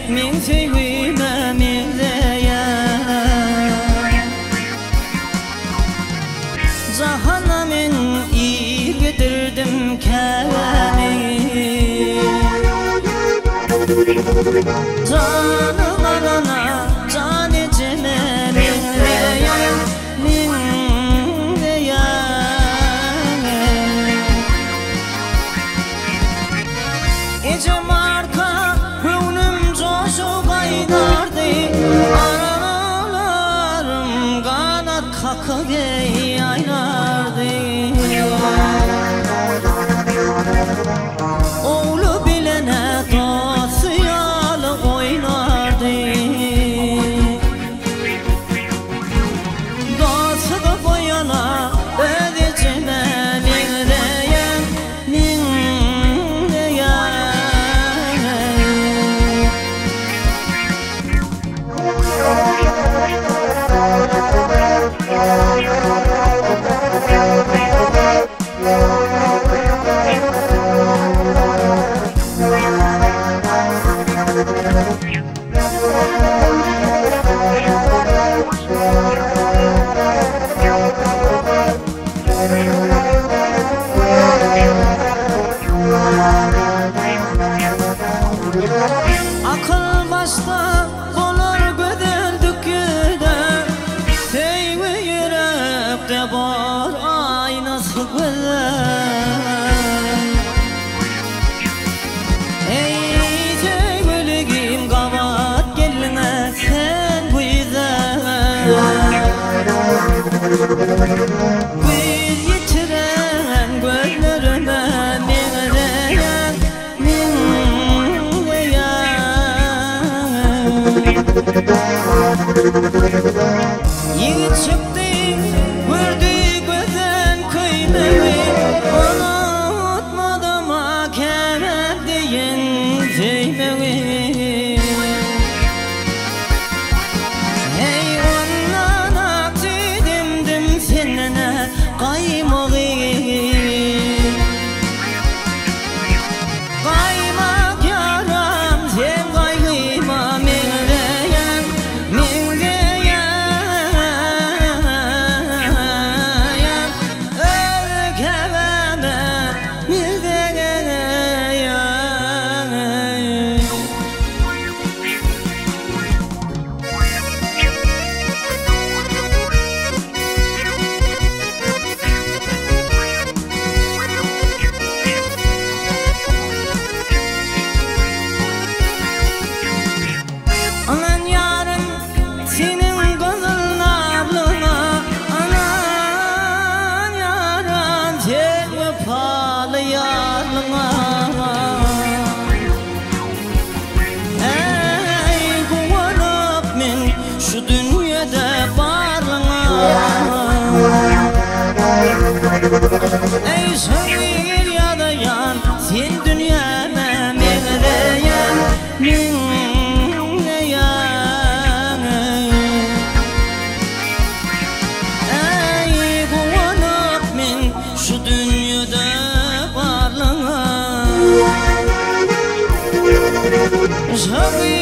min sevgime mevleyen Cahannemin ilgidirdim kemi Canılarına can-ı ceme mevleyen Ecem arka gönlüm coşu kaynardı Aralarım kanat kakı yaynardı Oğlu bilene dosyalı oynardı Dosu da boyana ödeceme mevleyen Akıl başta olur gödüldüküde Sevgi yürekte var aynası güzel Ey sevgilim kavat gelme sen güzel Bir yitiren gözlerime mevleyen Yiğit çıktı, gördü gözden kıymeyi Unutmadım kemer deyin değmeyi Hey ondan aksidimdim seninle kaymağı Kaymak yaram sen kaygıma mevleyen Şu dünyada varlığına Ey şehir ya da yan Sen dünyama mevleyen minleyen Ey kuvanık min şu dünyada varlığına